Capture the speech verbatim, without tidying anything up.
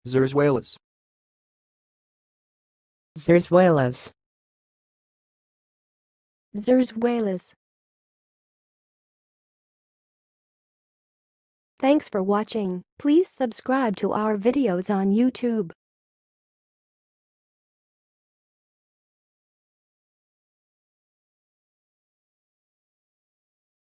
zarzuelas, zarzuelas, zarzuelas. Thanks for watching. Please subscribe to our videos on YouTube.